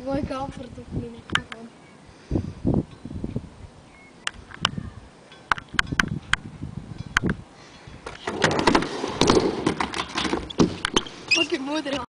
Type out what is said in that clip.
Mooi geapperd op mijn microfoon. Pak je moeder aan.